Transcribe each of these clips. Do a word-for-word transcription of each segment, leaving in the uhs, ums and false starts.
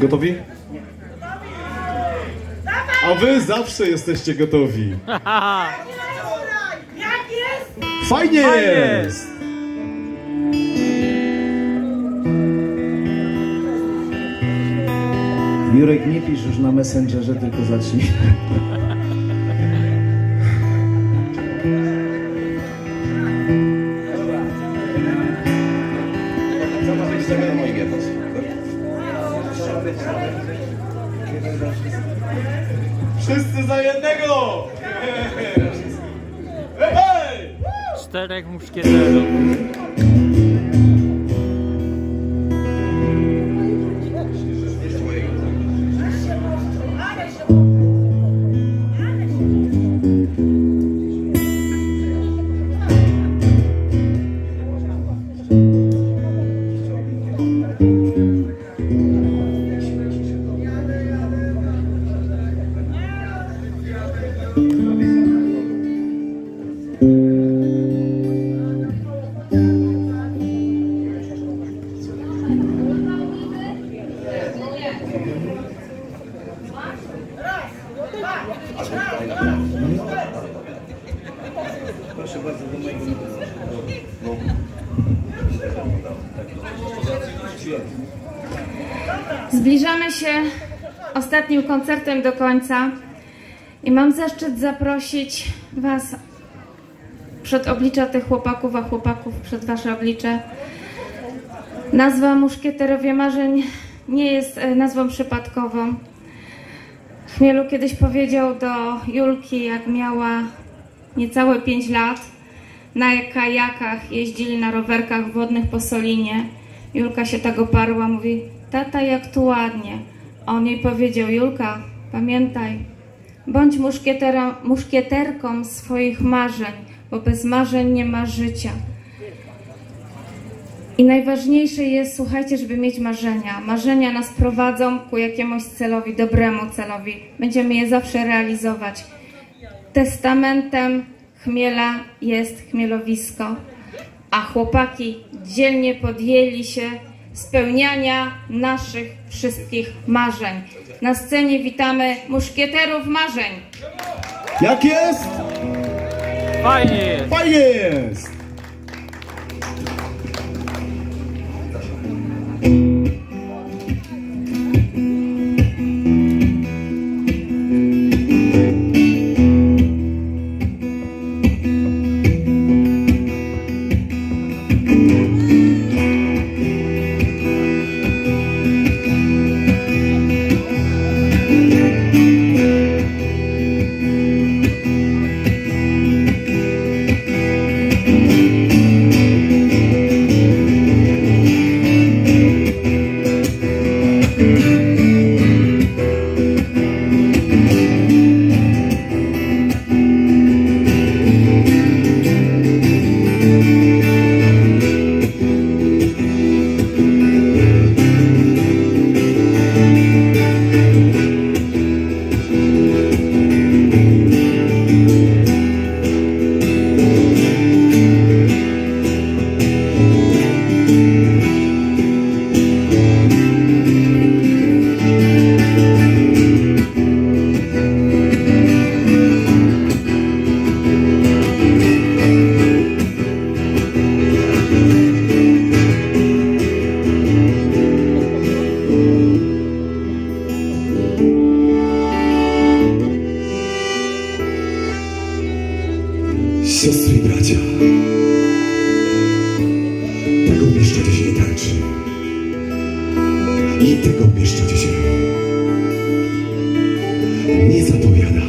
Gotowi? A wy zawsze jesteście gotowi. Fajnie jest! Jurek, nie pisz już na Messengerze, tylko zacznij. Wszyscy za jednego! Hej! Czterech muszkieterów. Proszę bardzo, do mojego Zbliżamy się ostatnim koncertem do końca i mam zaszczyt zaprosić Was przed oblicza tych chłopaków, a chłopaków przed Wasze oblicze. Nazwa Muszkieterowie Marzeń nie jest nazwą przypadkową. Chmielu kiedyś powiedział do Julki, jak miała niecałe pięć lat, na kajakach jeździli na rowerkach wodnych po Solinie. Julka się tak oparła, mówi: tata, jak tu ładnie. A on jej powiedział: Julka, pamiętaj, bądź muszkieterką swoich marzeń, bo bez marzeń nie ma życia. I najważniejsze jest, słuchajcie, żeby mieć marzenia. Marzenia nas prowadzą ku jakiemuś celowi, dobremu celowi. Będziemy je zawsze realizować. Testamentem Chmiela jest chmielowisko, a chłopaki dzielnie podjęli się spełniania naszych wszystkich marzeń. Na scenie witamy Muszkieterów Marzeń. Jak jest? Fajnie jest! Fajnie jest! Siostry i bracia, tego pieszczocie się nie tańczy i tego pieszczocie się nie zapowiada.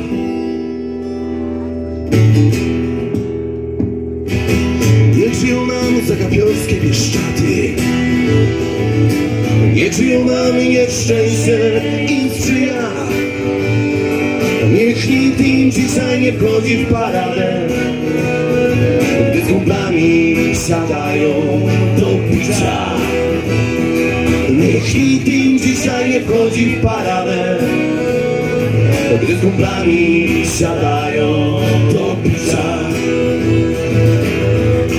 Niech żyją nam zagapionskie Bieszczady, niech żyją nam nieszczęście im sprzyja. Niech nikt im dzisiaj nie wchodzi w paradę, gdy z kumplami siadają do picia. Niech nikt im dzisiaj nie wchodzi w paradę, gdy z kumplami siadają do picia.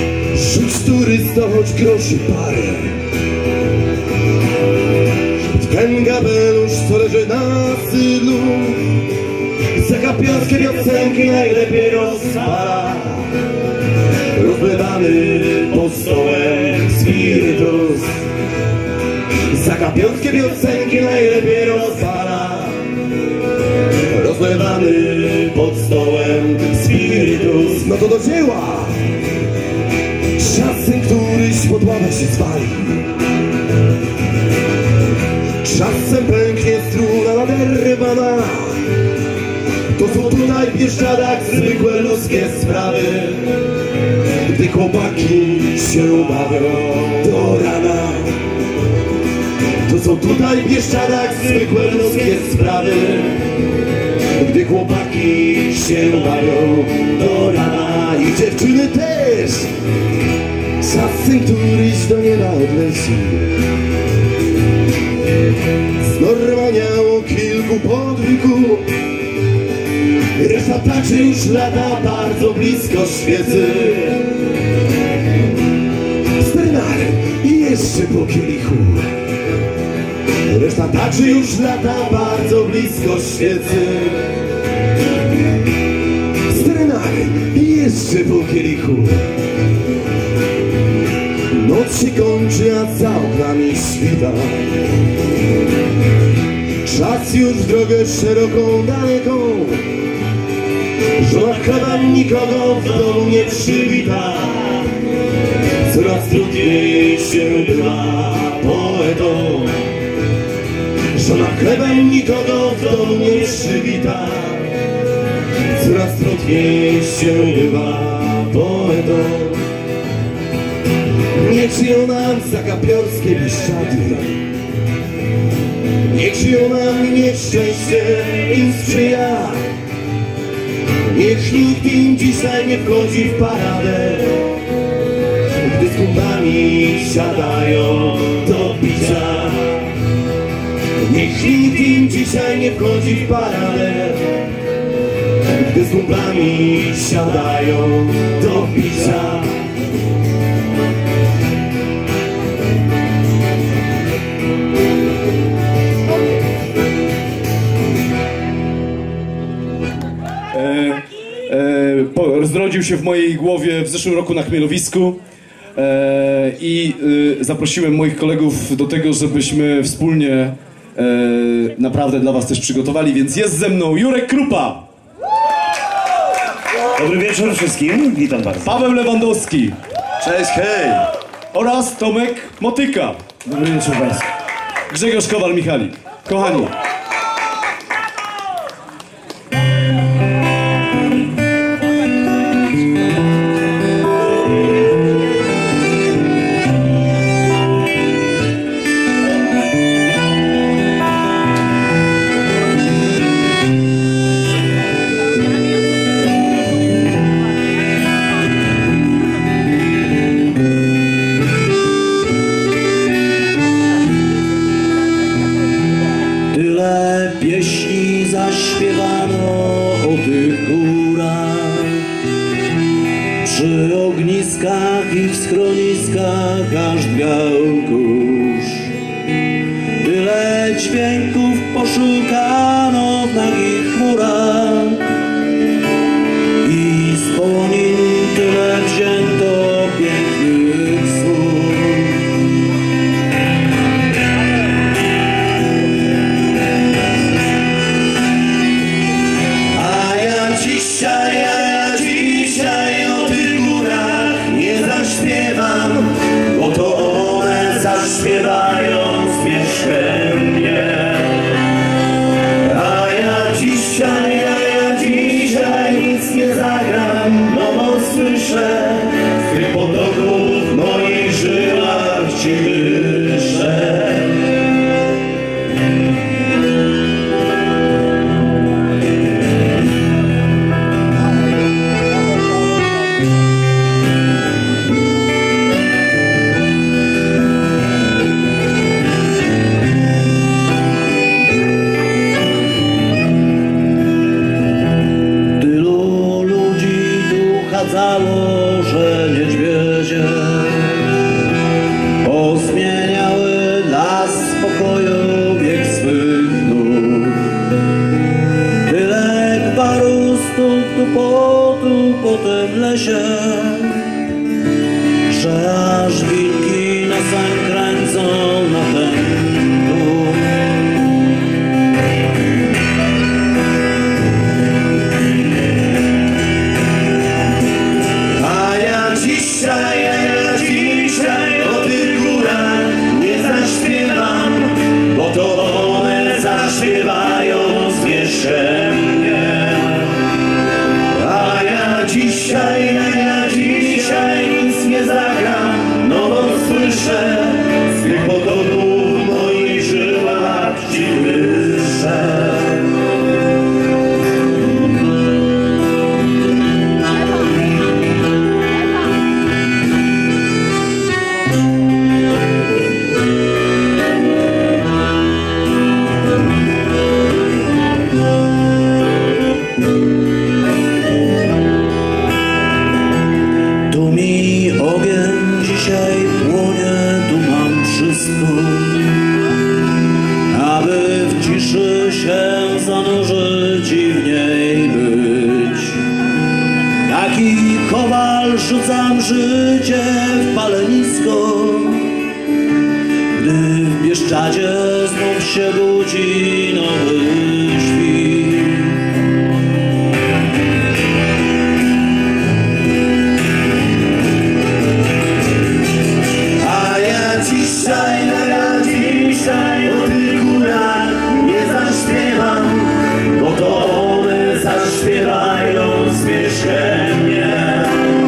Rzuć turysto choć groszy parę, w ten kapelusz, co leży na sydlu, zakapiarskie piosenki najlepiej rozpala. Rozlewamy pod stołem spirytus, zakapiarskie piosenki najlepiej rozpala. Rozlewamy pod stołem spirytus. No to do dzieła! Czasem któryś pod ławę się zwali, czasem pęknie struna naderwana. To są tutaj w Bieszczadach zwykłe ludzkie sprawy, gdy chłopaki się bawią do rana. To są tutaj w Bieszczadach zwykłe ludzkie sprawy, gdy chłopaki się bawią do rana. I dziewczyny też. Czasem któryś do nieba odleci, znormaniało kilku podwójków, reszta taczy już lata bardzo blisko świecy. Stenar i jeszcze po kielichu, reszta taczy już lata bardzo blisko świecy. Stenar i jeszcze po kielichu. Noc się kończy, a za oknami świta. Czas już w drogę szeroką, daleką. Żona chlebem nikogo w domu nie przywita. Coraz trudniej się bywa poetą. Żona chlebem nikogo w domu nie przywita. Coraz trudniej się bywa poetą. Niech żyją nam zakapiorskie Bieszczady, niech żyją nam, niech szczęście im sprzyja. Niech nikt im dzisiaj nie wchodzi w paradę, gdy z kumplami siadają do picia. Niech nikt im dzisiaj nie wchodzi w paradę, gdy z kumplami siadają do picia. Zrodził się w mojej głowie w zeszłym roku na Chmielowisku e, i e, zaprosiłem moich kolegów do tego, żebyśmy wspólnie e, naprawdę dla was też przygotowali, więc jest ze mną Jurek Krupa. Dobry wieczór wszystkim, witam bardzo. Paweł Lewandowski. Cześć, hej. Oraz Tomek Motyka. Dobry wieczór państwu. Grzegorz Kowal-Michalik. Kochani. Tyle pieśni zaśpiewano o tych górach, przy ogniskach i w schroniskach aż biał kurz. Tyle dźwięków poszukano w nagich chmurach i z połonin tyle wzięto pięknych słów. Dzisiaj, ja dzisiaj o tych górach nie zaśpiewam, bo to one tu potu po tym lesie, że aż wilki na sam kręcą na ten dół. A ja dzisiaj, a ja dzisiaj o tych górach nie zaśpiewam, bo to one zaśpiewają zmierzę mnie. A ja dzisiaj, a ja dzisiaj nic nie zagram, no bo słyszę z tych potoków w moich żyłach dziwy szep. Tu mi ogień dzisiaj płonie, tu mam wszystko, aby w ciszy się zanurzyć i w niej być. Taki kowal rzucam życie w palenisko, gdy w Bieszczadzie znów się budzi nowy świt. A ja dzisiaj, a ja dzisiaj o tych górach nie zaśpiewam, bo to one zaśpiewają zmierzę mnie.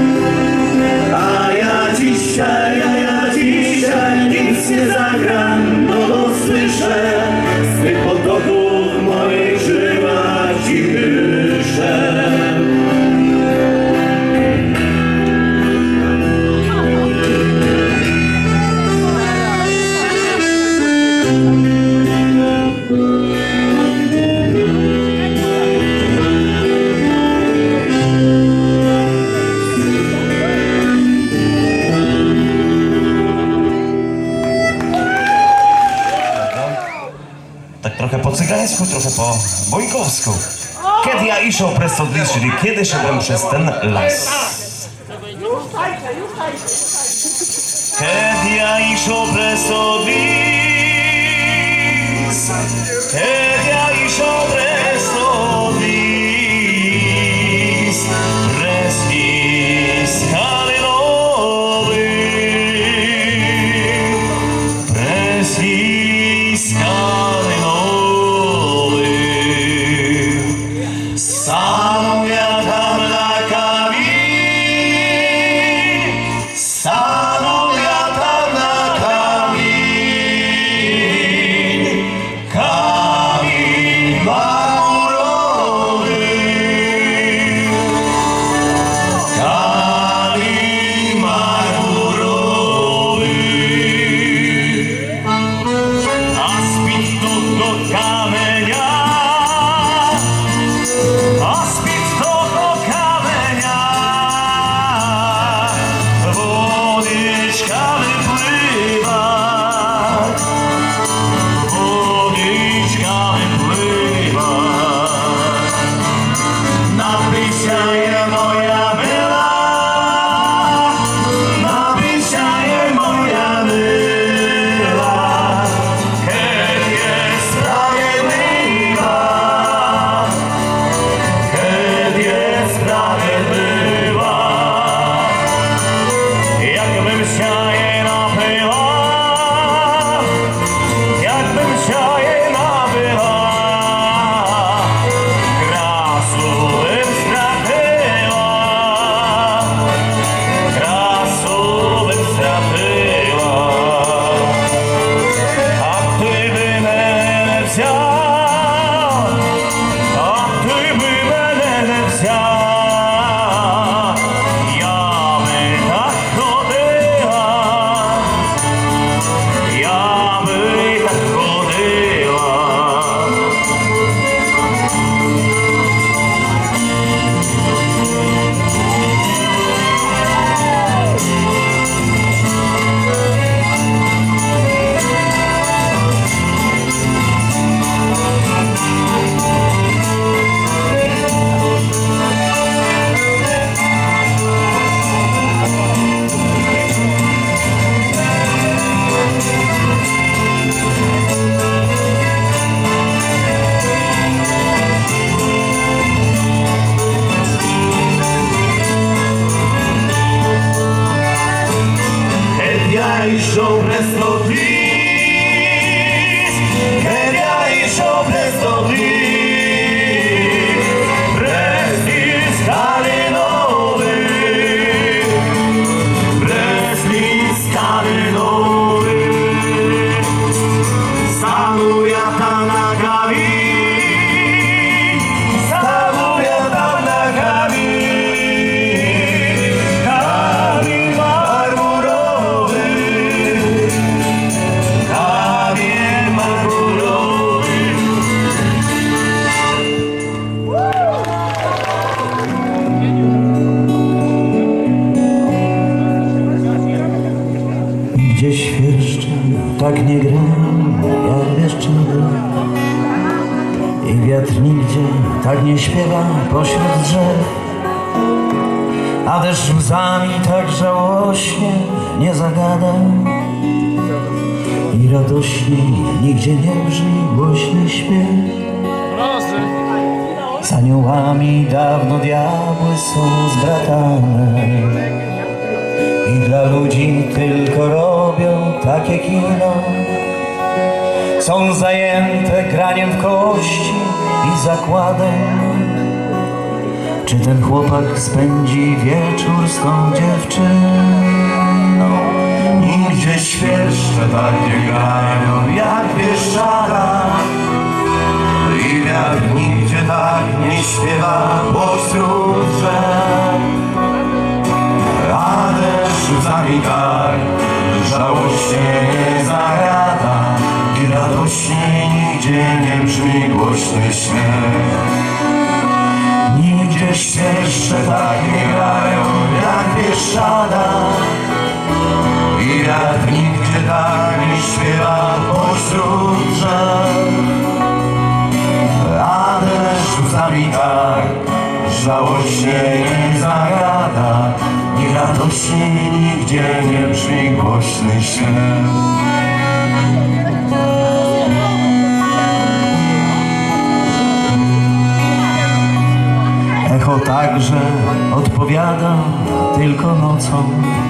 A ja dzisiaj, a ja dzisiaj nic nie zagram, no bo słyszę z tych potoków w moich żyłach cichy szep. Tak trochę po cygańsku, trochę po bojkowsku. Kiedy ja išao presto dis, czyli kiedy szedłem przez ten las. Kiedy ja išao presto dis, kiedy ja išao presto dis, pres Iskalinovi, pres Iskalinovi. Staną ja tam na kamień, staną ja tam na kamień, kamień marmurowy, kamień marmurowy. A spić do, do kamienia, a spić do tak nie gra jak wieszczady i wiatr nigdzie tak nie śpiewa pośród drzew, a deszcz łzami tak żałośnie nie zagada i radośnie nigdzie nie brzmi głośny śpiew. Z aniołami dawno diabły są zbratane i dla ludzi tylko robią takie kino. Są zajęte graniem w kości i zakładem, czy ten chłopak spędzi wieczór z tą dziewczyną. Nigdzie świerszcze tak nie grają jak Bieszczada i wiatr nigdzie tak nie śpiewa pośród drzew, a deszcz łzami tak żałośnie nie zagada i radośnie nigdzie nie brzmi głośny śmiech. Nigdzie świerszcze tak nie grają jak Bieszczada i wiatr nigdzie tak nie śpiewa pośród drzew, a deszcz łzami tak żałośnie nie zagada i radośnie nigdzie nie brzmi głośny śmiech. Echo także odpowiada tylko nocą,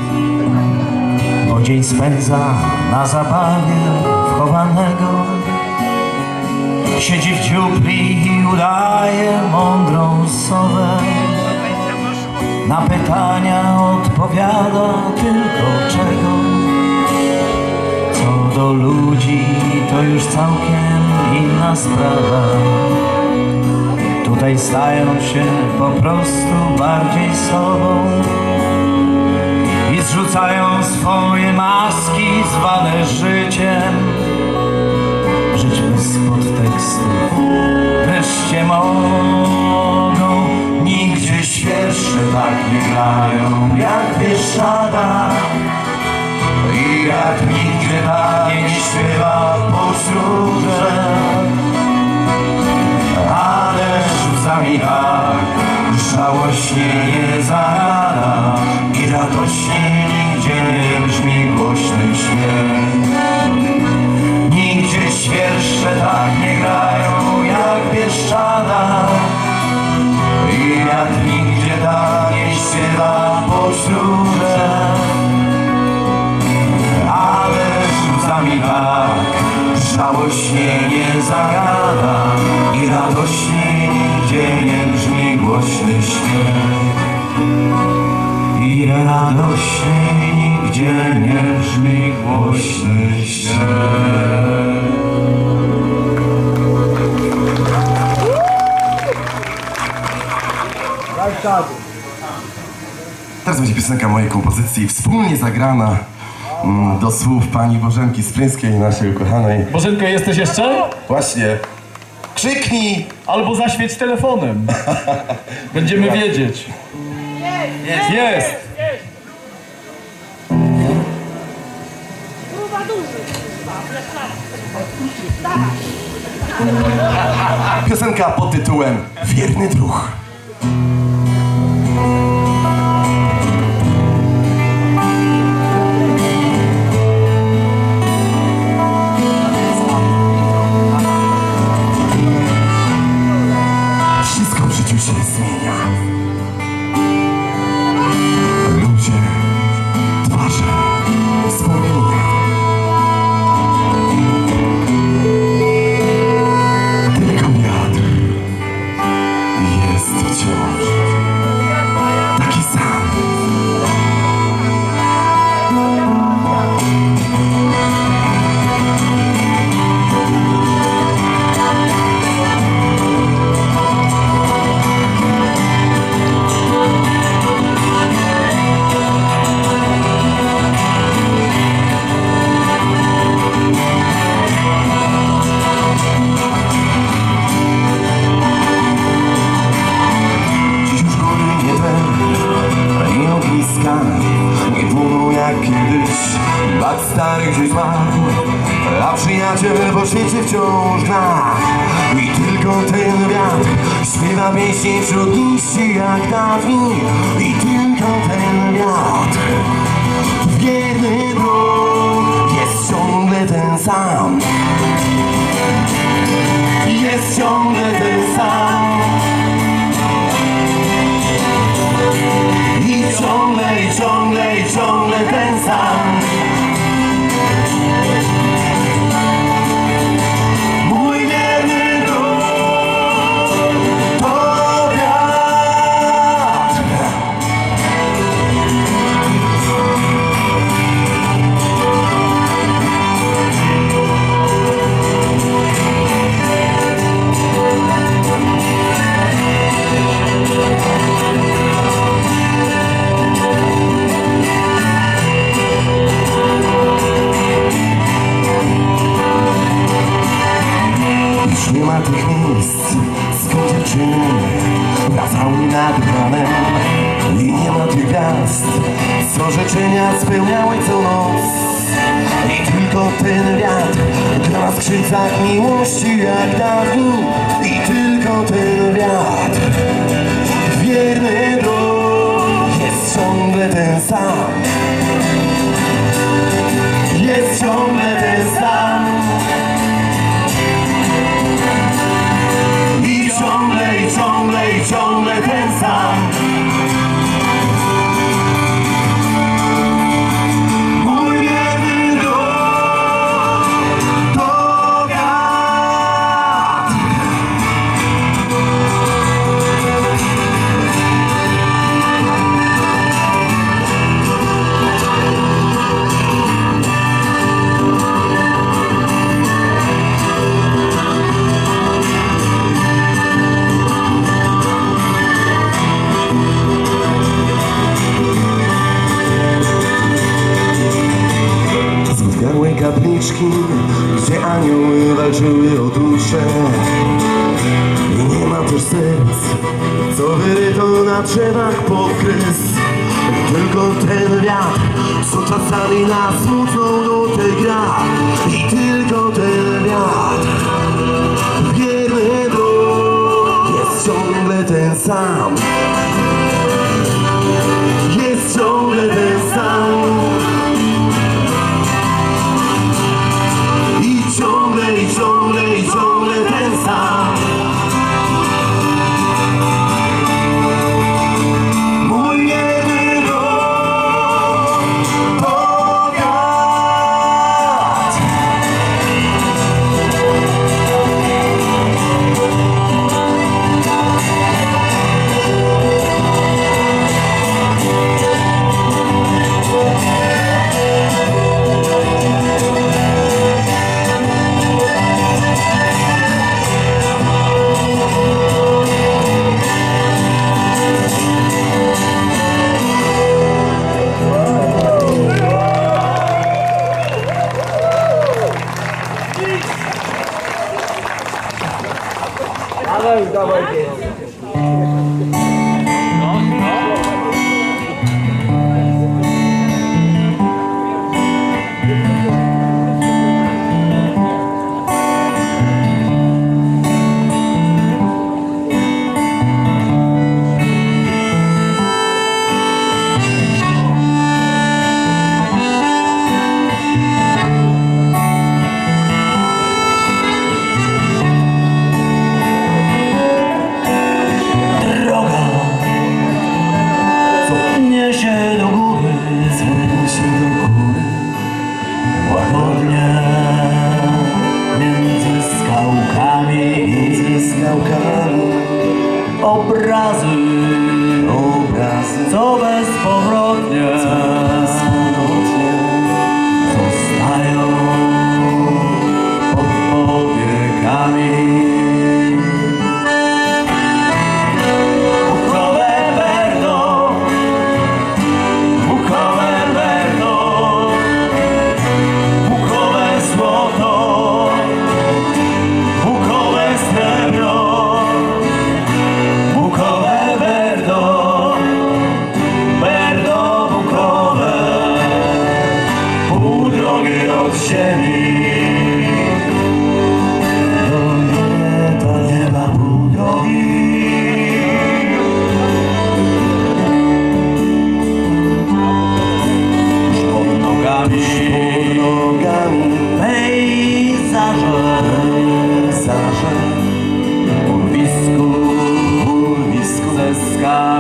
bo dzień spędza na zabawie wchowanego. Siedzi w dziupli i udaje mądrą sowę. Na pytania odpowiada tylko czego. Co do ludzi to już całkiem inna sprawa. Tutaj stają się po prostu bardziej sobą i zrzucają swoje maski zwane życiem. Żyć bez podtekstów wreszcie mogą. Nigdzie świerszcze tak nie grają jak Bieszczada i jak nigdzie tak nie śpiewa pośród drzew, a deszcz łzami tak żałośnie nie zagada i radośnie nigdzie nie brzmi głośny śmiech. Nigdzie świerszcze tak nie grają jak Bieszczada i wiatr nigdzie tak nie śpiewa pośród drzew, a deszcz łzami tak żałośnie nie zagada i radośnie nigdzie nie brzmi głośny śmiech. I radośnie nigdzie nie brzmi głośny śmiech. Teraz będzie piosenka mojej kompozycji, wspólnie zagrana mm, do słów pani Bożenki Spryńskiej, naszej ukochanej. Bożenko, jesteś jeszcze? Właśnie. Krzyknij! Albo zaświeć telefonem. Będziemy wiedzieć. Jest! Jest! Piosenka pod tytułem Wierny druh. Wszystko w życiu się zmienia. Ludzie, twarze, wspomnienia. Tylko wiatr jest wciąż taki sam. przyjaciel po świecie wciąż gra. I tylko ten wiatr śpiewa pieśni wśród liści jak dawniej. I tylko ten wiatr wierny dróg jest ciągle ten sam. Jest ciągle ten sam. I ciągle, i ciągle, i ciągle ten sam. Mój wierny dróg to wiatr. Nie ma tych miejsc, skąd dziewczyny wracały nad ranem. I nie ma tych gwiazd, co życzenia spełniały co noc. I tylko ten wiatr gra w skrzypcach miłości jak dawniej. I tylko ten wiatr wierny dróg jest ciągle ten sam. Jest ciągle ten sam. I ciągle, i ciągle, i ciągle ten sam. Mój wierny dróg to wiatr. Zbudwiałe kapliczki, gdzie anioły walczyły o duszę. I nie ma też serc, co wyryto na drzewach pod kres. Tylko ten wiatr, co czasami na smutną nutę gra. I tylko ten wiatr wierny dróg jest ciągle ten sam. Jest ciągle ten sam. I ciągle, i ciągle, i ciągle ten sam. Mój wierny dróg to wiatr.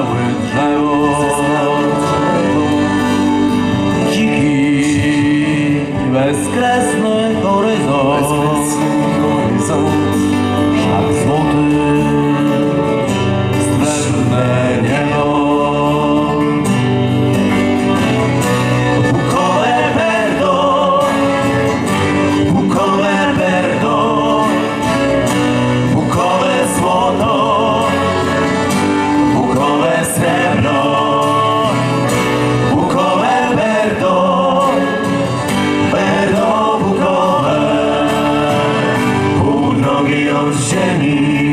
skały drzewo, dziki, bezkresny horyzont, szat złoty, srebrne niebo. Bukowe Berdo, bukowe Berdo, bukowe złoto, bukowe srebro, bukowe Berdo, Berdo bukowe, pół drogi od ziemi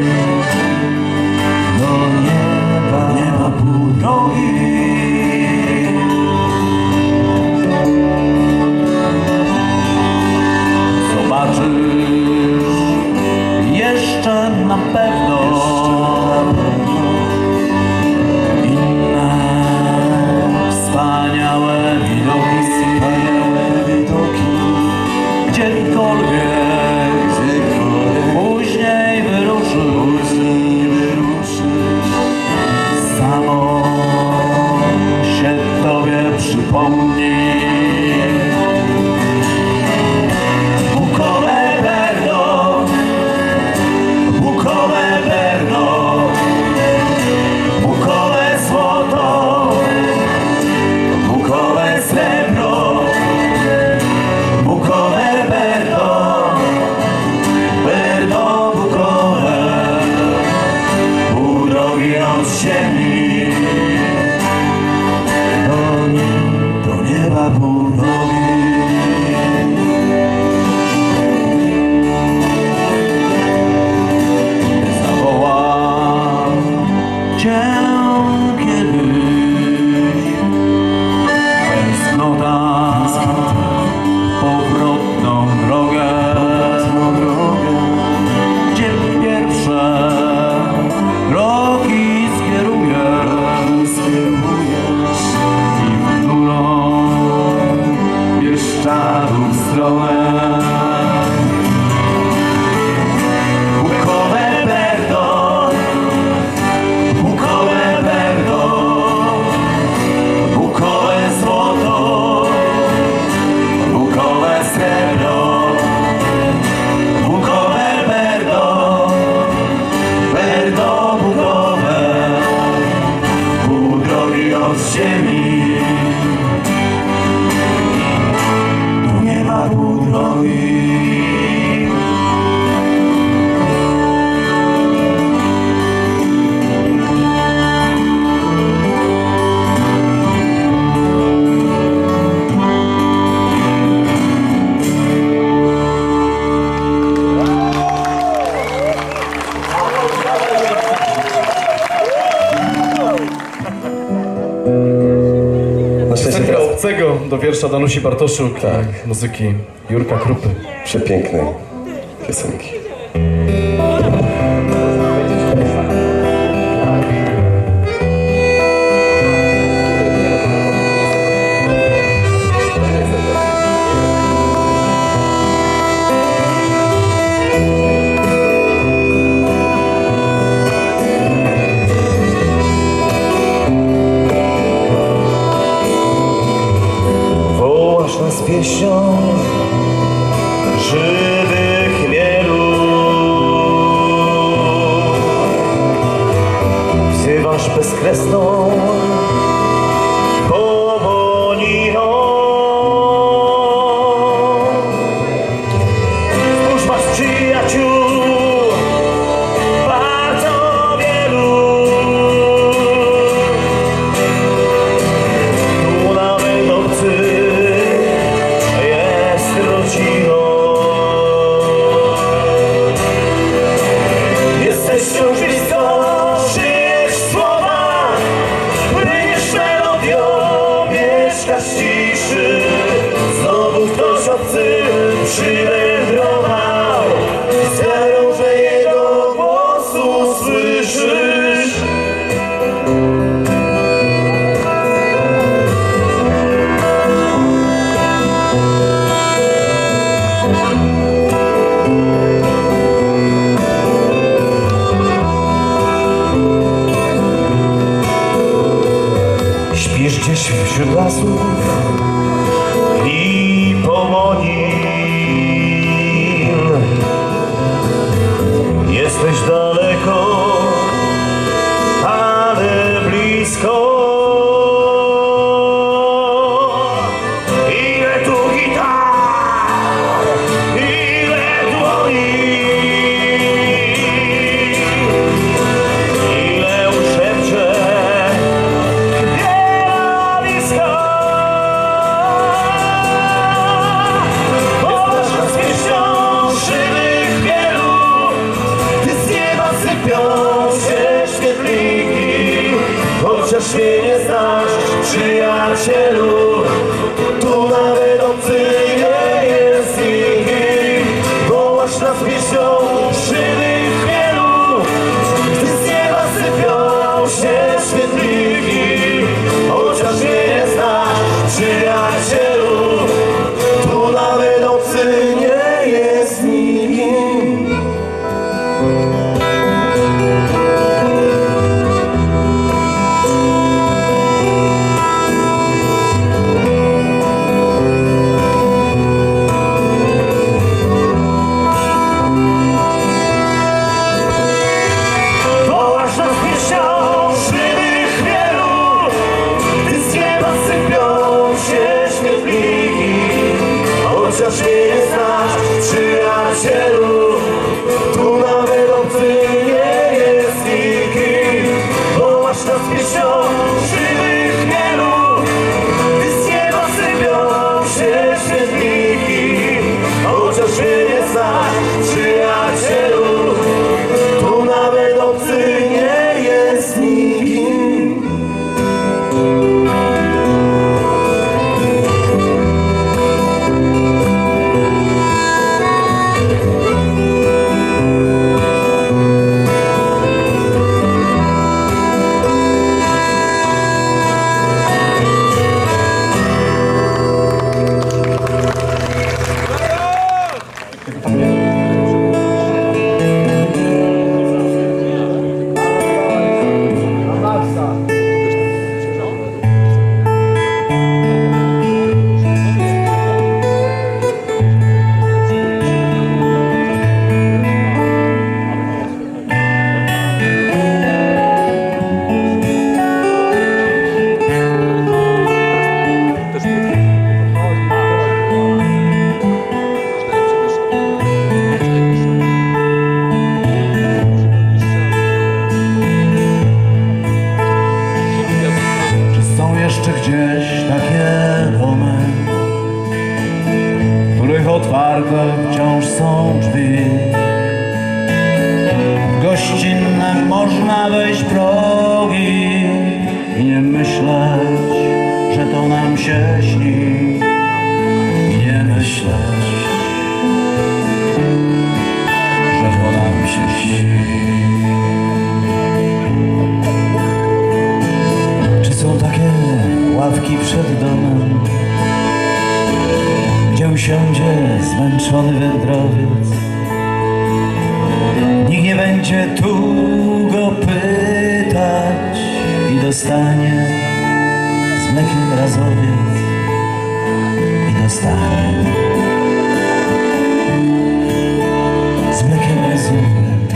do nieba, nieba pół drogi. Zobaczysz jeszcze na pewno inne wspaniałe widoki, gdziekolwiek później wyruszysz, samo się tobie przypomni. Bukowe Berdo, bukowe Berdo, bukowe złoto, bukowe srebro, bukowe Berdo, Berdo bukowe, pół drogi od ziemi do, do nieba pół drogi. Cię kiedyś tęsknota powrotną drogę, gdzie pierwsze kroki skierujesz i w którą Bieszczadów stronę. Bukowe Berdo, bukowe Berdo, bukowe złoto, bukowe srebro, bukowe Berdo, Berdo bukowe, pół drogi od ziemi do nieba pół drogi. Piosenka obcego do wiersza Danusi Bartoszuk, tak. Muzyki Jurka Krupy. Przepięknej piosenki. Wołasz nas pieśnią żywych chmielu, wzywasz bezkresną powoniną. Wzdłuż masz przyjaciół bardzo wielu, tu nawet obcy jest rodziną. Jesteś wciąż blisko, żyjesz słowa, płyniesz gdzieś wśród lasów i powoni. Jesteś daleko, ale blisko. Ile tu gitar, ile dłoni, ile uszepcze wiela bliska. Popatrz na pieśnią żywych wielu, gdy z nieba sypią się świetliki. Chociaż mnie nie znasz, przyjacielu, tu nawet obcy nie jest nikim. Wołasz nas pieśnią żywych wielu, gdy z nieba sypią się świetliki. Chociaż mnie nie znasz, przyjacielu, tu nawet obcy nie jest nikim. Wołasz nas pieśnią żywych wielu, gdy z nieba sypią się świetliki. Chociaż mnie nie znasz, przyjacielu, tu nawet obcy nie jest nikim. Wołasz nas pieśnią żywych wielu, gdy z nieba sypią się świetliki. Chociaż mnie nie znasz, przyjacielu, tu nawet obcy nie jest nikim. Czy są jeszcze gdzieś takie domy, w których otwarte wciąż są drzwi? W gościnne można wejść progi i nie myśleć, że to nam się śni. I nie myśleć, że to nam się śni. Czy są takie ławki przed domem, gdzie usiądzie zmęczony wędrowiec? Nikt nie będzie tu go pytać i dostanie z mlekiem razowiec. I dostanie z mlekiem razowiec.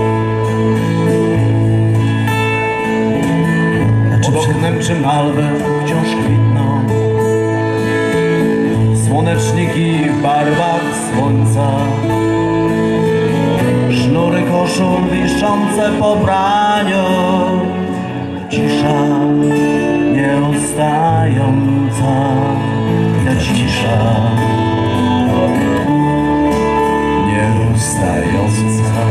A czy przed oknem czy malwę wciąż kwitną słoneczniki w barwach słońca? Sznury koszul wiszące po braniu, cisza nieustająca, lecz cisza nieustająca.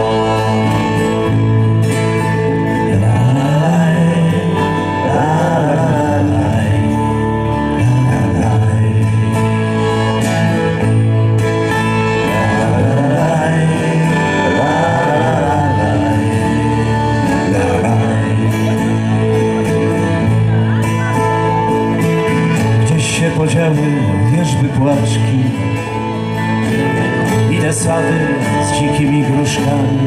Podziały wierzby płaczki i te sady z dzikimi gruszkami.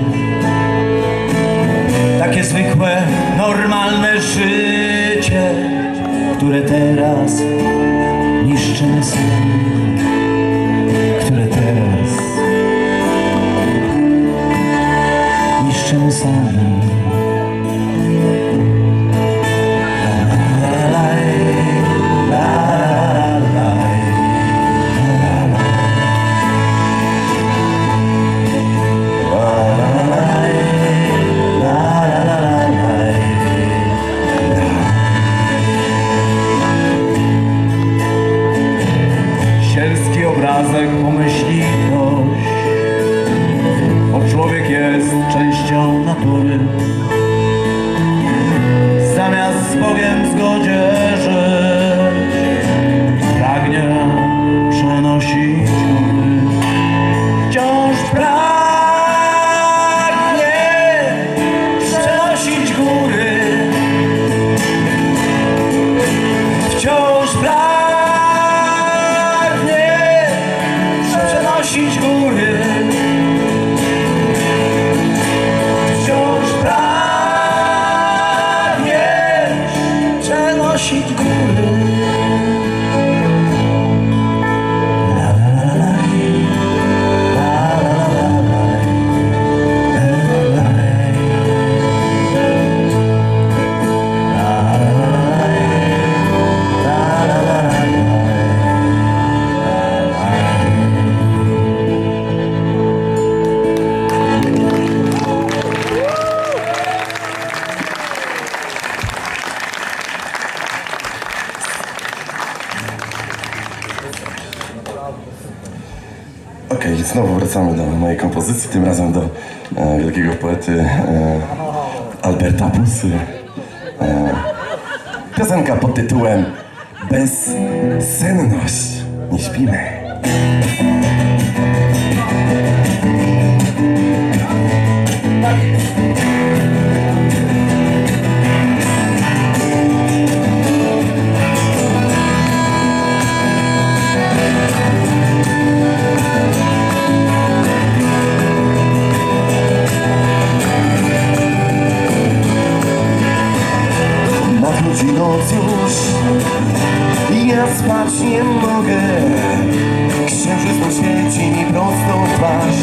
Takie zwykłe, normalne życie, które które teraz niszczymy sami, które teraz niszczymy sami. Sielski obrazek pomyśli ktoś, bo człowiek jest częścią natury. Zamiast z Bogiem w zgodzie żyć, pragnie przenosić góry. Wciąż pragnie przenosić góry. Wciąż pragnie przenosić góry. Wciąż pragniesz przenosić góry. La, la, la, la, la, la, la, la, Okej, okay, znowu wracamy do mojej kompozycji, tym razem do e, wielkiego poety e, Alberta Busy. E, piosenka pod tytułem Bezsenność. Nie śpimy. Nadchodzi noc już i ja spać nie mogę. Księżyc poświeci mi prosto w twarz.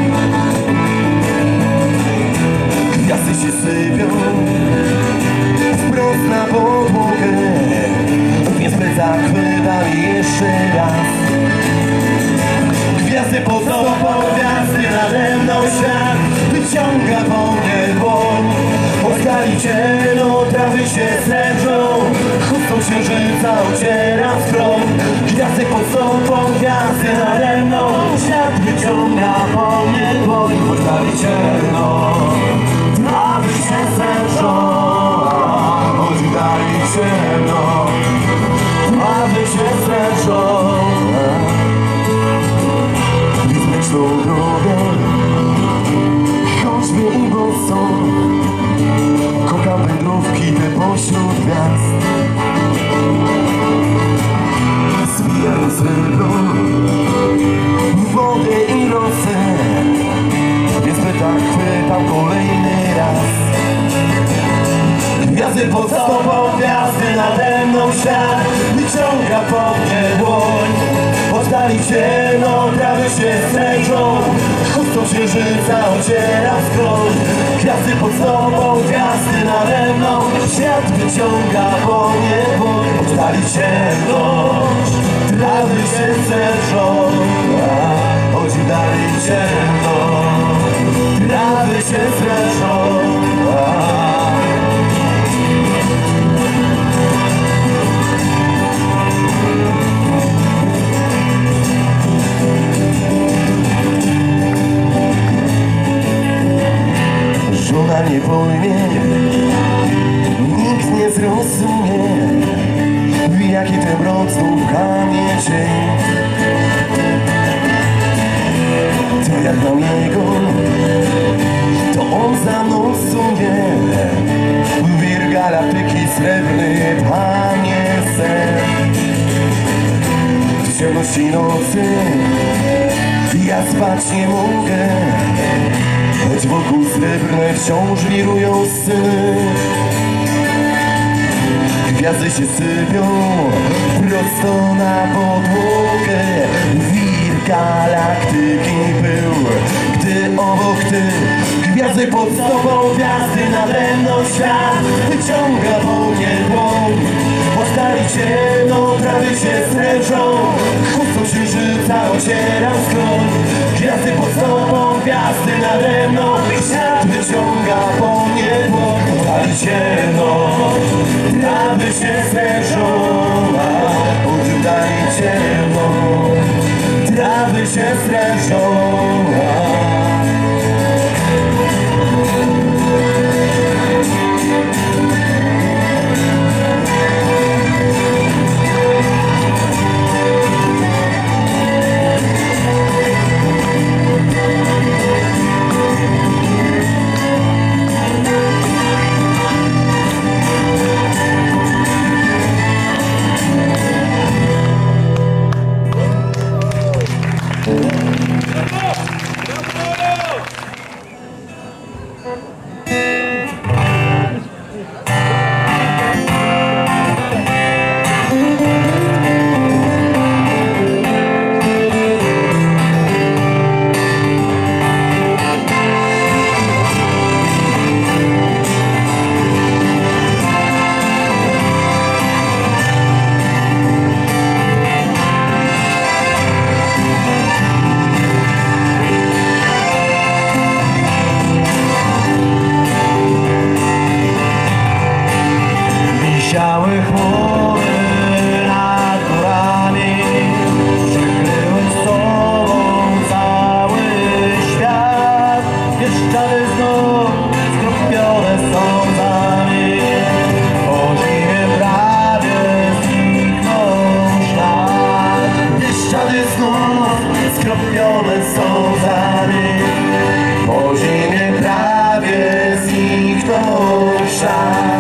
Gwiazdy się sypią wprost na podłogę, więc plecak wydali jeszcze raz. Gwiazdy pod sobą, gwiazdy nade mną świat wyciąga po mnie dłoń. Oddali cielo, trawy się srebrzą, chustą księżyca ociera skron. Gwiazdy pod sobą, gwiazdy nade mną świat wyciąga po mnie dłoń. Oddali cielo, trawy się srebrzą, oddali cielo, trawy się srebrzą. Bezpieczną drogę, choćby i bosą, kocham wędrówki te pośród gwiazd. Zbijam srebro, wodę i rosę, więc pytam, chwytam kolejny raz. Gwiazdy pod sobą, gwiazdy nade mną świat wyciąga po mnie dłoń. Oddali ciemno, trawy się strężą, chustą księżyca ociera skron. Gwiazdy pod sobą, gwiazdy nade mną świat wyciąga po mnie dłoń. Oddali ciemność, trawy się strężą, oddali ciemność, trawy się strężą. Żona nie pojmie, nikt nie zrozumie, w jaki ten mrok znów kamień cień. To jak mam jego, to on za mną sunie, wir galaktyki srebrny panie sen. W ciemności nocy ja spać nie mogę, choć wokół srebrne wciąż wirują syny. gwiazdy się sypią prosto na podłogę. Wir galaktyki był, gdy obok ty gwiazdy pod tobą, gwiazdy nade mną świat wyciąga po mnie dłoń. Postali ciemno, trawy się strężą, chustą księżyca ocieram skroń. Gwiazdy pod tobą, gwiazdy nade mną, świat wyciąga po mnie dłoń. Postali ciemno, trawy się strężą, oddali ciemno, trawy się strężą. Wisiały chmury nad górami, przykryły sobą cały świat. Pieszczady znów skrupione są łzami, po zimie prawie zniknął ślad. Pieszczady znów skrupione są łzami, po zimie prawie zniknął ślad.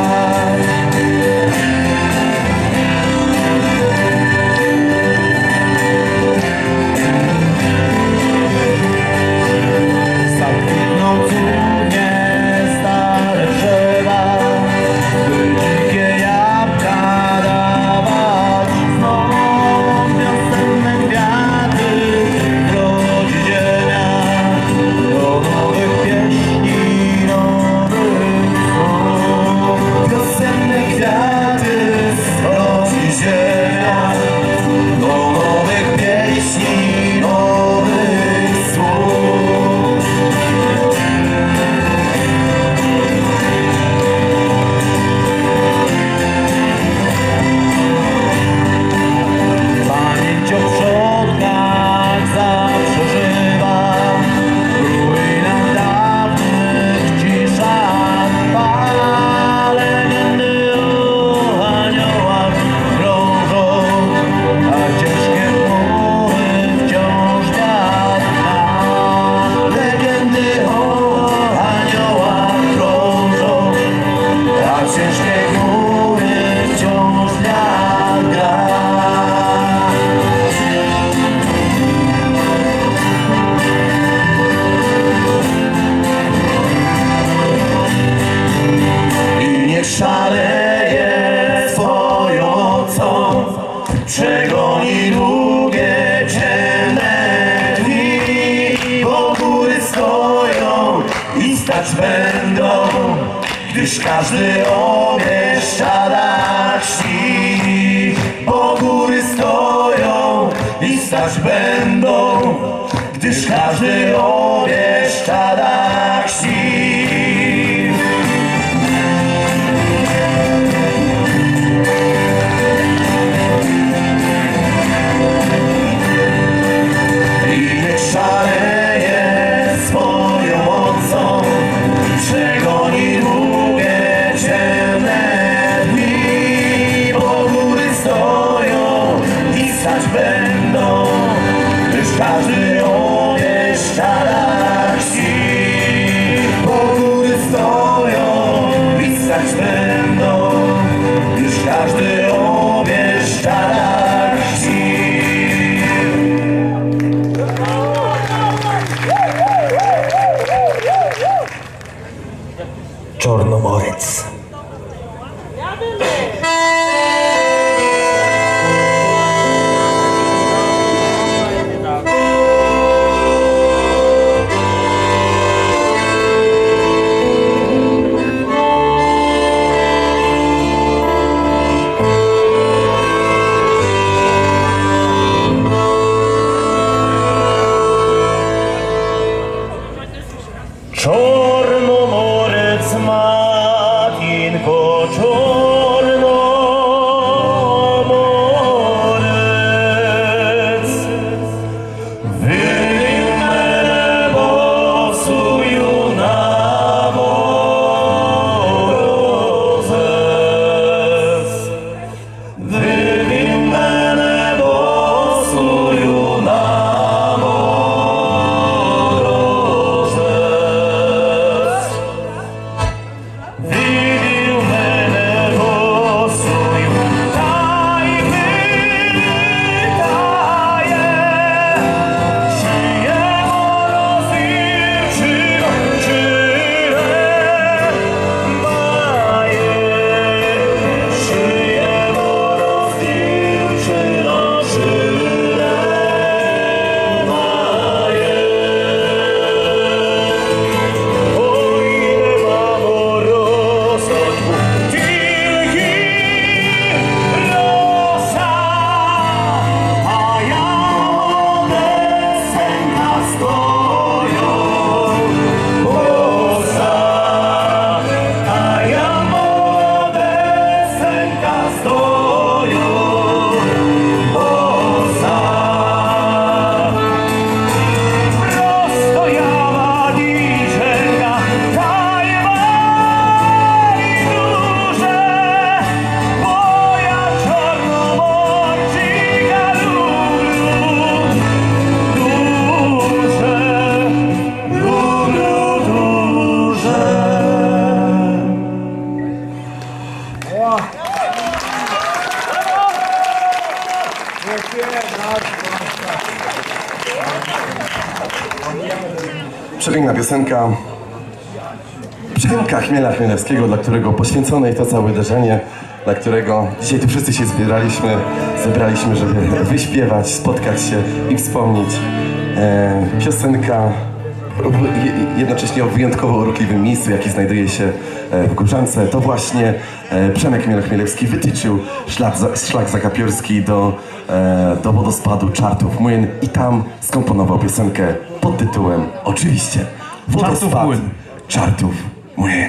Szaleje swoją mocą, przegoni długie ciemne dni, bo góry stoją i stać będą, gdyż każdy o Bieszczadach śni. Bo góry stoją i stać będą, gdyż każdy o Bieszczadach śni. Szaleje swoją mocą, przegoni długie ciemne dni, bo góry stoją i stać będą, gdyż każdy o Bieszczadach Przepiękna piosenka. Przemka Chmiela Chmielewskiego, dla którego poświęcone jest to całe wydarzenie, dla którego dzisiaj tu wszyscy się zbieraliśmy, zebraliśmy, żeby wyśpiewać, spotkać się i wspomnieć. E, piosenka jednocześnie o wyjątkowo urokliwym miejscu, jaki znajduje się w Górzance. To właśnie Przemek Chmiel Chmielewski wytyczył szlak, szlak zakapiorski do, do wodospadu Czartów Młyn i tam skomponował piosenkę pod tytułem oczywiście Wodospad Czartów Młyn.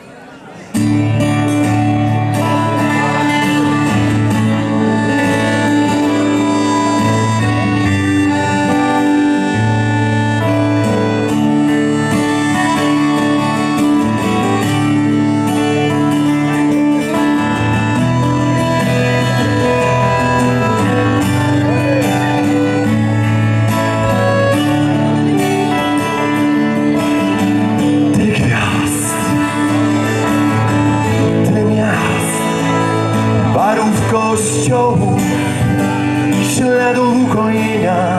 Kościołów, śladów ukojenia,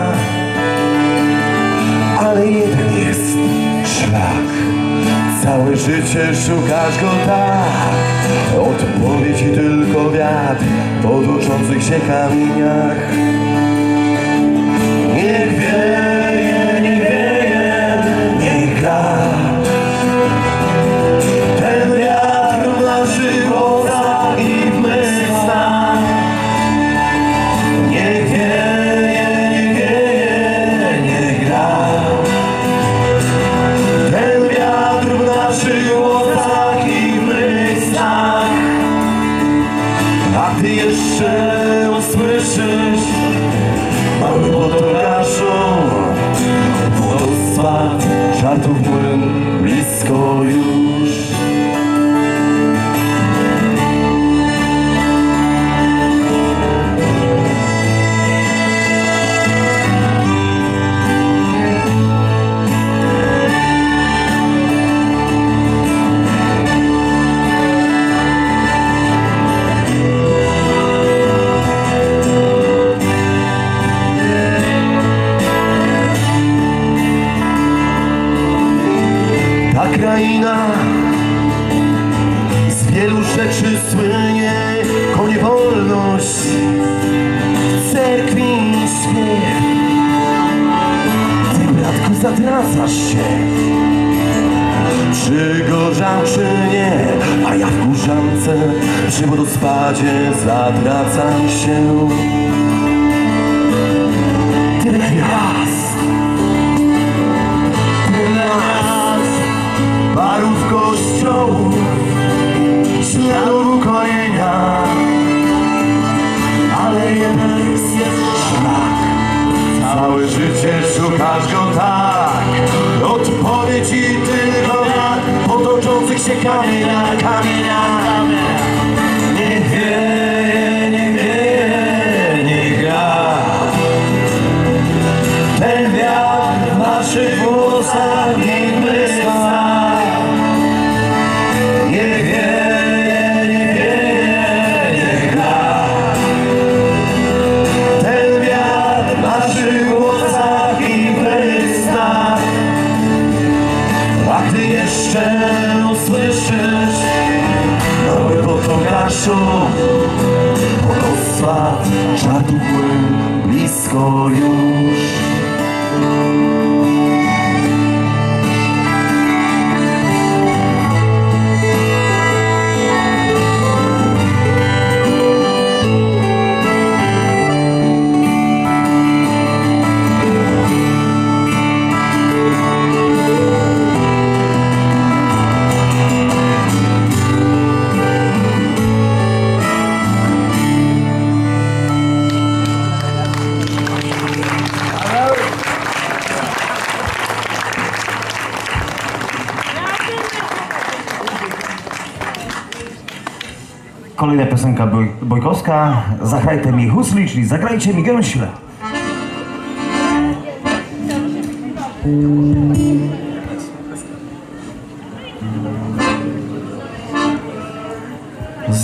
ale jeden jest szlak. Całe życie szukasz go tak, odpowiedzi tylko wiatr po toczących się kamieniach. Niech wieje, niech wieje, niech gra ten wiatr w naszych włosach i w mych snach. Niech wieje, niech wieje, niech gra ten wiatr w naszych włosach i w mych snach. A ty jeszcze usłyszysz mały potogaszu, wodospad Czartów Młyn blisko już. Ta kraina z wielu rzeczy słynie, konie wolność, cerkwi śpiew. Ty, bratku, zatracasz się przy Gorzanczynie, a ja w Górzance przy wodospadzie zatracam się. Tyle gwiazd, tyle barów kościołów, śladów ukojenia, ale jeden jest szlak. Całe życie szukasz go tak, odpowiedzi tylko na potoczących się kamieniach, kamieniach. Niech wieje, niech wieje, niech gra ten wiatr w naszych włosach i w mych snach. Niech wieje, niech wieje, niech gra ten wiatr w naszych włosach i w mych snach. A ty jeszcze usłyszysz mały potogaszu, wodospad Czartów Młyn blisko już. Kolejna piosenka boj, bojkowska. Zagrajcie mi husli, czyli zagrajcie mi gęśle.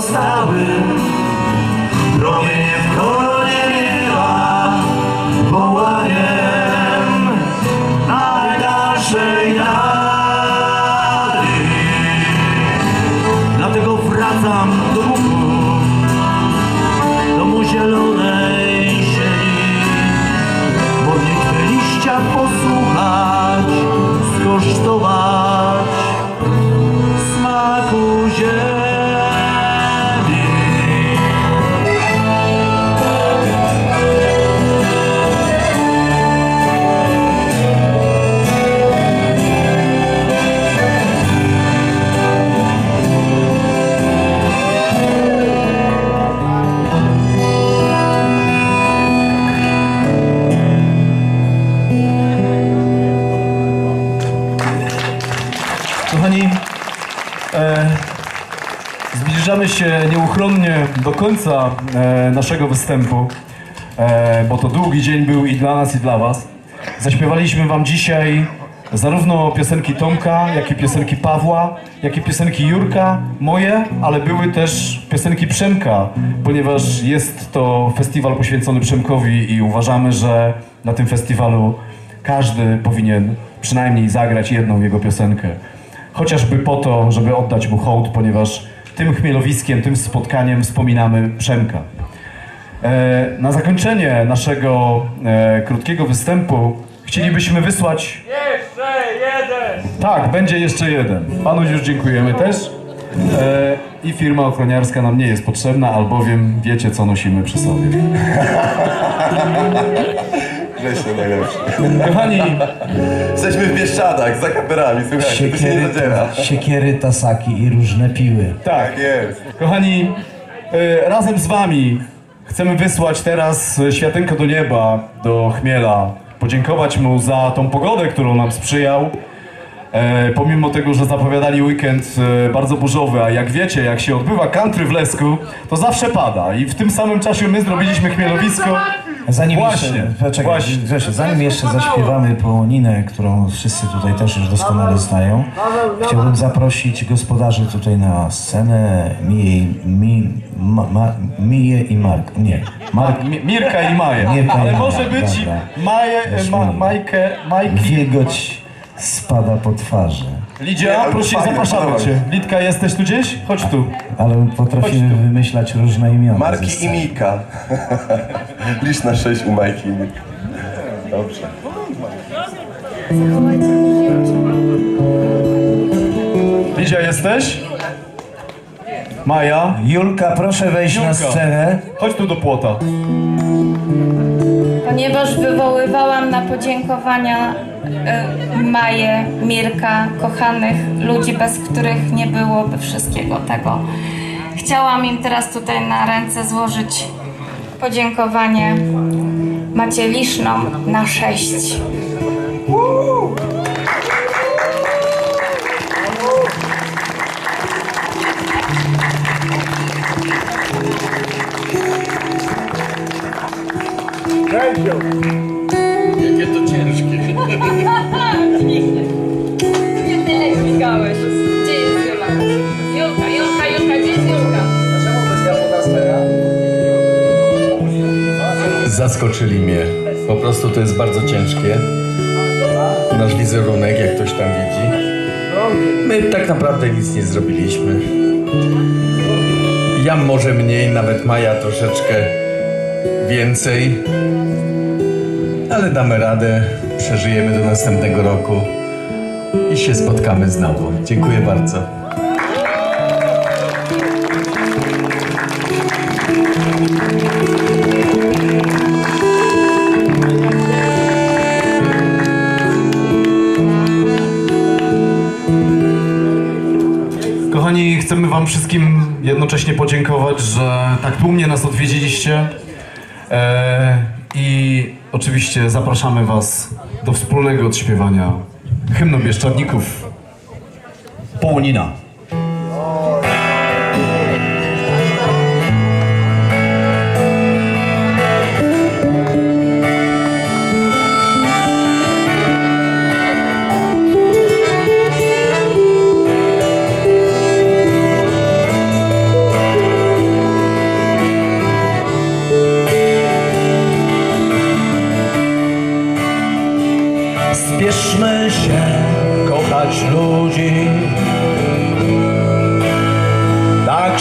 zostały promienie w koronie nieba, wołaniem najdalszej dali. Dlatego wracam do domu, domu zielonej ziemi, modlitwy liścia posłuchać, skosztować smaku ziemi. Kochani, e, zbliżamy się nieuchronnie do końca e, naszego występu, e, bo to długi dzień był i dla nas, i dla was. Zaśpiewaliśmy wam dzisiaj zarówno piosenki Tomka, jak i piosenki Pawła, jak i piosenki Jurka, moje, ale były też piosenki Przemka, ponieważ jest to festiwal poświęcony Przemkowi i uważamy, że na tym festiwalu każdy powinien przynajmniej zagrać jedną jego piosenkę. Chociażby po to, żeby oddać mu hołd, ponieważ tym chmielowiskiem, tym spotkaniem wspominamy Przemka. E, na zakończenie naszego e, krótkiego występu chcielibyśmy wysłać... Jeszcze jeden! Tak, będzie jeszcze jeden. Panu już dziękujemy też. E, I firma ochroniarska nam nie jest potrzebna, albowiem wiecie, co nosimy przy sobie. Grzesiu najlepszy. Kochani, jesteśmy w Bieszczadach, za kamerami, słuchajcie, to się nie zadziera. Siekiery, tasaki i różne piły. tak, Jest. kochani, e, razem z wami chcemy wysłać teraz światełko do nieba, do Chmiela, podziękować mu za tą pogodę, którą nam sprzyjał. E, pomimo tego, że zapowiadali weekend e, bardzo burzowy, a jak wiecie, jak się odbywa country w Lesku, to zawsze pada i w tym samym czasie my zrobiliśmy chmielowisko. Zanim Właśnie, jeszcze, poczekaj, właśnie. Grzesiu, zanim jeszcze zaśpiewamy po Ninę, którą wszyscy tutaj też już doskonale znają, chciałbym zaprosić gospodarzy tutaj na scenę, Miję, mi, ma, ma, Miję i Mark, nie, Mark, Mi, Mirka i Maję, Mirka i ale Maja, może być dobra. Maję, ma, Majkę, Majki. wilgoć spada po twarzy. Lidzia, ale proszę, fajnie, zapraszamy podoba mi cię. się. Lidka, jesteś tu gdzieś? Chodź tu. Ale potrafimy Chodź tu. wymyślać różne imiona. ze Marki i sceny. Mika. Licz na sześć u Majki i Mika. Dobrze. Lidzia, jesteś? Maja? Julka, proszę wejść na Julka. scenę. Chodź tu do płota. Ponieważ wywoływałam na podziękowania y, Maję, Mirka, kochanych ludzi, bez których nie byłoby wszystkiego tego. Chciałam im teraz tutaj na ręce złożyć podziękowanie. Macie liczną na sześć. Jakie to ciężkie. Nie tyle śmigałeś. Gdzie jest Jula? Julka, Julka, Julka, gdzie jest Julka? Zaskoczyli mnie. Po prostu to jest bardzo ciężkie. Nasz wizerunek, jak ktoś tam widzi. My tak naprawdę nic nie zrobiliśmy. Ja może mniej, nawet Maja troszeczkę więcej. Ale damy radę, przeżyjemy do następnego roku i się spotkamy znowu. Dziękuję bardzo. Kochani, chcemy wam wszystkim jednocześnie podziękować, że tak tłumnie nas odwiedziliście. E, I oczywiście zapraszamy was do wspólnego odśpiewania hymnu Bieszczadników. Połonina.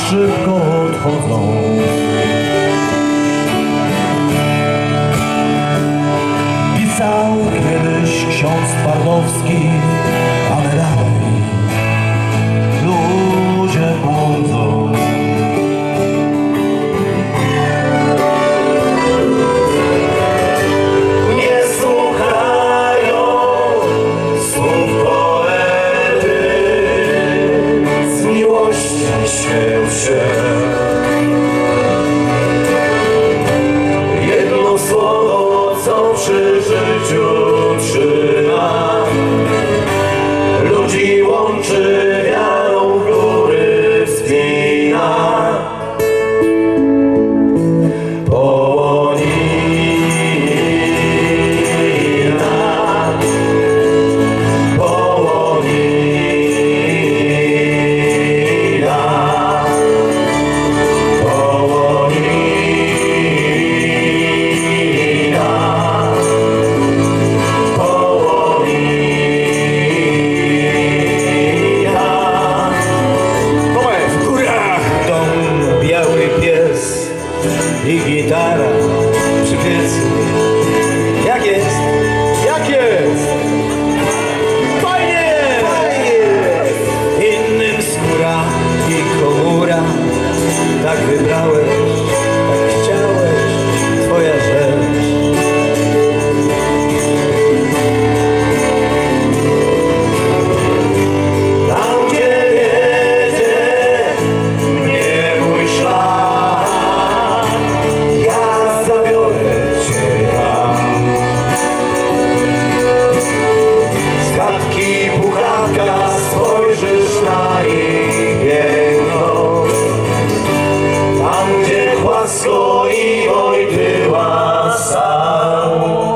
szybko odchodzą. Pisał kiedyś ksiądz Twardowski, ale dalej ludzie błądzą. Nie słuchają słów poety, z miłości śmieją się. Jedno słowo, co przy życiu trzyma, ludzi łączy, wiarą w góry wspina. I gitara przy piecu. Jak jest? Jak jest? Fajnie! Fajnie! Innym skóra i komura. Tak wybrałeś, tak chciałeś, twoja rzecz. Tam gdzie wiedzie mnie mój szlak, ja zabiorę cię tam. Z gadki puchatka spojrzysz na ich piękność. Tam gdzie płasko i Wojtyła stał.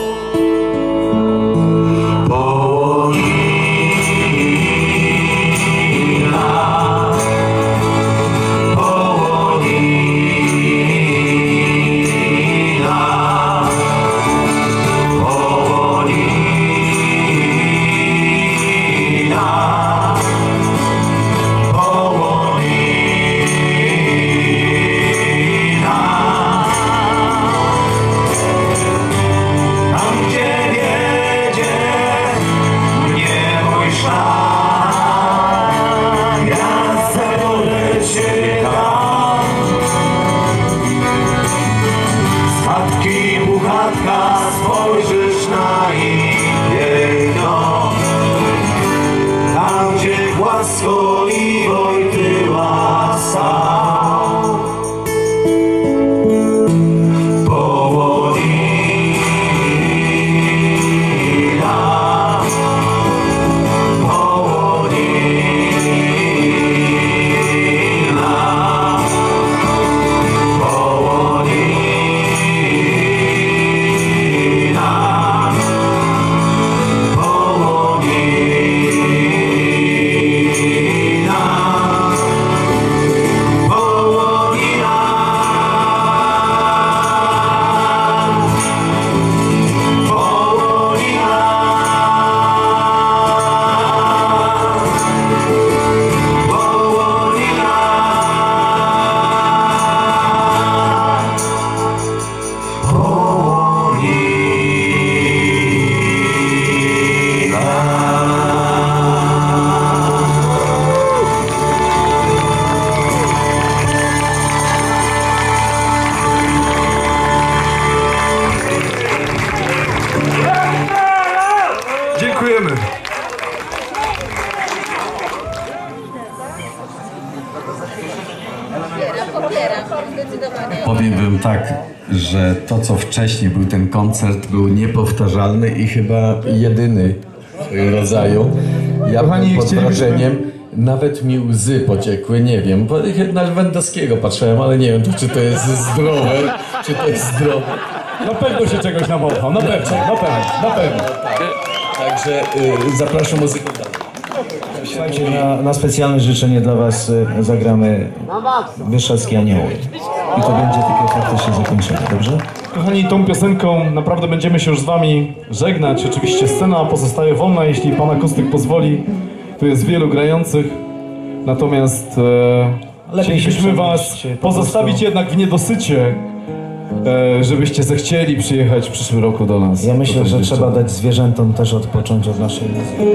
Spojrzysz na ich piękność. Tam gdzie płasko i Wojtyła stał. Powolina, powolina, powolina. Dziękujemy. Powiem wam tak, że to co wcześniej był ten koncert był niepowtarzalny i chyba jedyny w swoim rodzaju. Ja Kochani, pod chcielibyśmy- wrażeniem, nawet mi łzy pociekły, nie wiem, bo na Lewandowskiego patrzyłem, ale nie wiem, to, czy to jest zdrowe, czy to jest zdrowe. Na pewno się czegoś nawąchał, na pewno, na pewno, na pewno. Także y, zapraszam muzykę dalej. Słuchajcie, na, na specjalne życzenie dla was y, zagramy Wyszackie Anioły. I to będzie takie faktyczne zakończenie, dobrze? Kochani, tą piosenką naprawdę będziemy się już z wami żegnać. Oczywiście scena pozostaje wolna, jeśli pan akustyk pozwoli. Tu jest wielu grających. Natomiast e, Lepiej się Chcielibyśmy was przenieść po pozostawić prostu. jednak w niedosycie, e, żebyście zechcieli przyjechać w przyszłym roku do nas. Ja myślę, Tutaj że jeszcze. trzeba dać zwierzętom też odpocząć od naszej muzyki.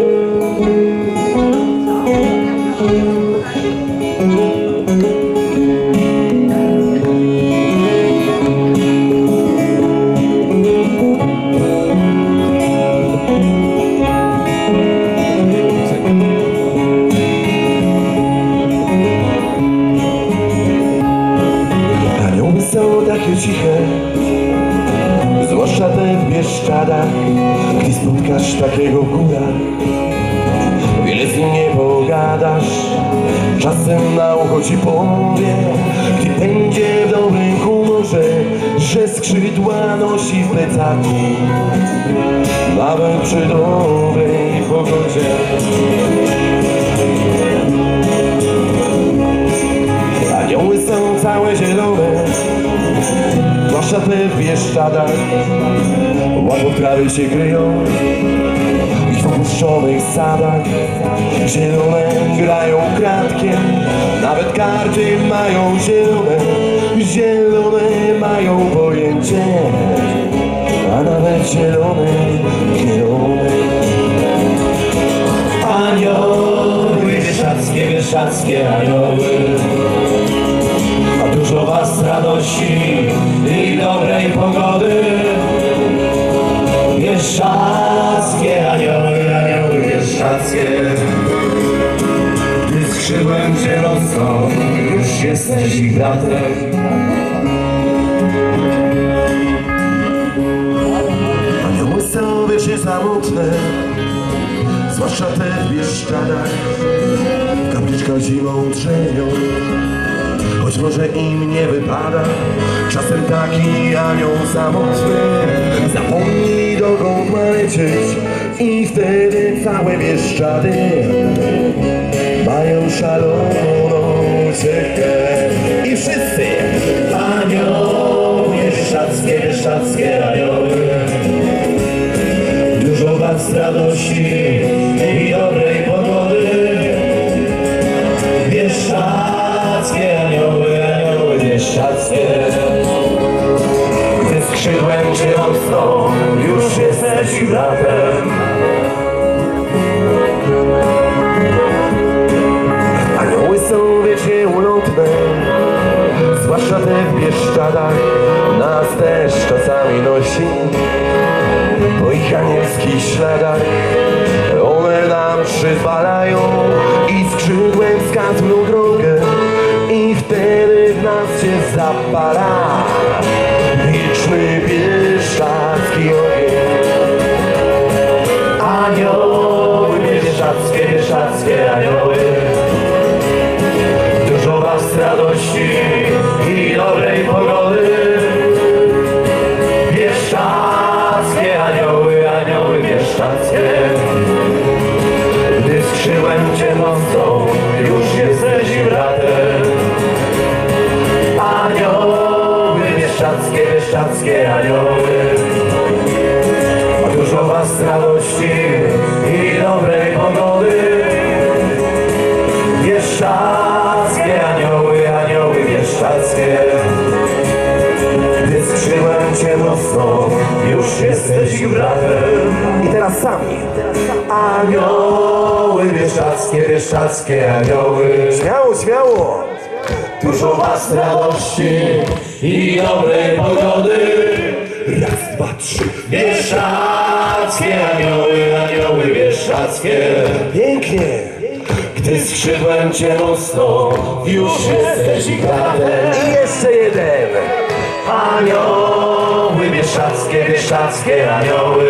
Anioły są takie ciche, zwłaszcza te w Bieszczadach. Gdy spotkasz takiego w górach, wiele z nim nie pogadasz. Czasem na ucho ci powie, gdy będzie w dobrym humorze, że skrzydła nosi w plecaku, nawet przy dobrej pogodzie. Anioły są całe zielone, zwłaszcza te w Bieszczadach. Łatwo trawy się kryją i w opuszczonych sadach. Zielone grają kratkiem, nawet karty mają zielone. Zielone mają pojęcie, a nawet zielone, zielone. Anioły, wieszackie, wieszackie anioły, a dużo was radości i dobrej pogody. Bieszczackie anioły, anioły bieszczackie, gdy skrzydłem cię rosną, już jesteś ich bratem. Anioły są wiecznie samotne, zwłaszcza te w Bieszczadach. W kapliczkach zimą drzemią, choć może im nie wypada. Czasem taki anioł samotny zapomni, dokąd ma lecieć, i wtedy całe Bieszczady mają szaloną uciechę. I wszyscy anioły, bieszczackie, bieszczackie anioły, dużo was radości i dobrej pogody. Bieszczackie anioły, anioły bieszczackie, gdy skrzydłem cię rosną, już jesteś bratem. Anioły są wiecznie ulotne, zwłaszcza te w Bieszczadach. Nas też czasami nosi po ich anielskich śladach. One nam przyzwalają i skrzydłem wskazują drogę, i wtedy w nas się zapala wieczny bieszczacki ogień. Anioły, bieszczackie, bieszczackie anioły, dużo was radości i dobrej pogody. Bieszczackie anioły, anioły bieszczackie, gdy skrzydłem cię nocą, już jesteś bratem. Anioły, bieszczackie, bieszczackie anioły, ma dużo was radości i dobrej pogody. Bieszczackie anioły, anioły bieszczackie, gdy skrzydłem cię nocą, już jesteś bratem. I teraz sami. Anioły, bieszczackie, bieszczackie anioły, śmiało, śmiało, dużo was radości i dobrej pogody. Raz, dwa, trzy. Bieszczackie anioły, anioły bieszczackie, pięknie, gdy skrzydłem cię nocą, już jesteś bratem. I jeszcze jeden. Anioły, bieszczackie, bieszczackie anioły,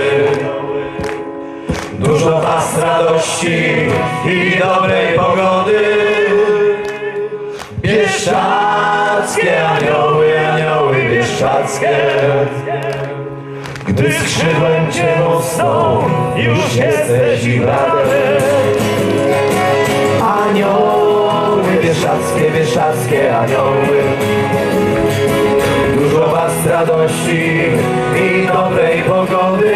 dużo was radości i dobrej pogody. Bieszczackie anioły, anioły bieszczackie, gdy skrzydłem cię mocną, już jesteś bratem. Anioły, bieszczackie, bieszczackie anioły, dużo was radości i dobrej pogody.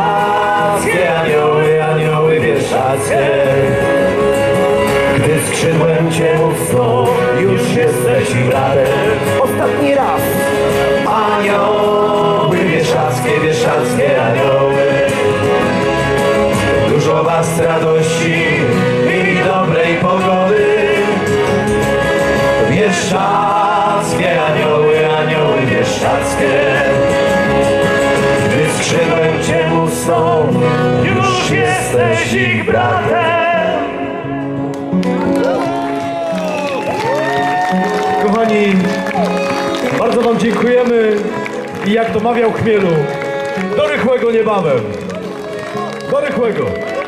Bieszczackie anioły, anioły bieszczackie, gdy skrzydłem cię mocno, już jesteś ich bratem. Ostatni raz. Anioły, wieszackie, wieszackie anioły. Dużo was radości i dobrej pogody. Wieszackie anioły, anioły wieszackie. Gdy skrzydłem cię musną, już jesteś ich bratem. Kochani, bardzo wam dziękujemy i jak to mawiał Chmielu, do rychłego niebawem. Do rychłego.